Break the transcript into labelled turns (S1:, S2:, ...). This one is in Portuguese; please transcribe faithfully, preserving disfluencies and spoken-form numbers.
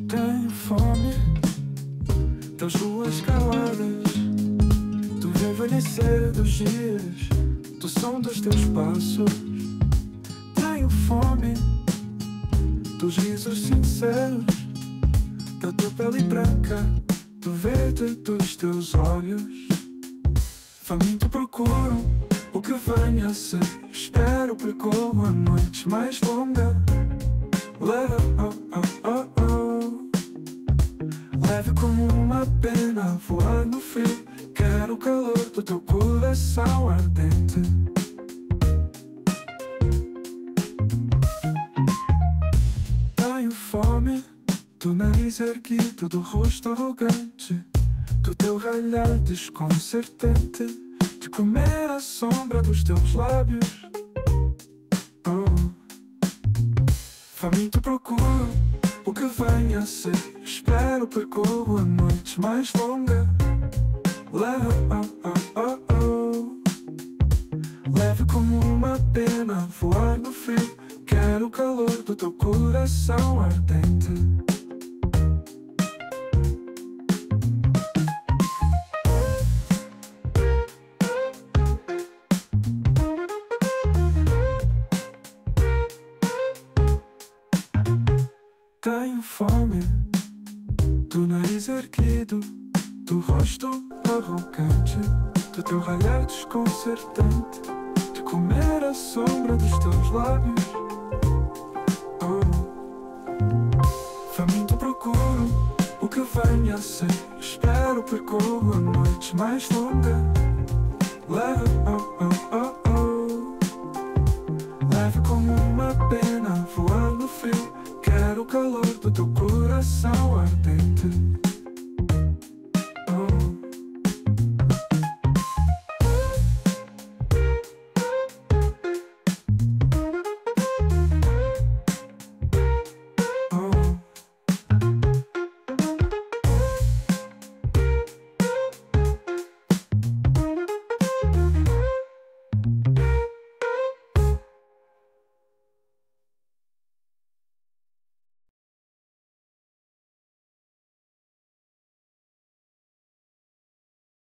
S1: Tenho fome das ruas caladas, do envelhecer dos dias, do som dos teus passos. Tenho fome dos risos sinceros, da tua pele branca, do verde dos teus olhos. Faminto procuro o que venha a ser, espero percorro a noite mais longa. Leve, oh, oh, oh, oh. Leve como uma pena voar no frio. Quero o calor do teu coração ardente. Tenho fome do nariz erguido, do rosto arrogante, do teu ralhar desconcertante, de comer a sombra dos teus lábios. Oh. Faminto procuro o que venha a ser, espero percorro a noite mais longa. Leve, oh, oh, oh, oh. Leve como uma pena voar no frio. Quero o calor do teu coração ardente. Tenho fome do nariz erguido, do rosto arrogante, do teu ralhar desconcertante, de comer a sombra dos teus lábios. Oh. Faminto procuro o que venha a ser, espero percorro a noite mais longa. Leve, oh, oh, oh, oh. Leve como uma pena voar no frio. Quero o calor do teu coração ardente.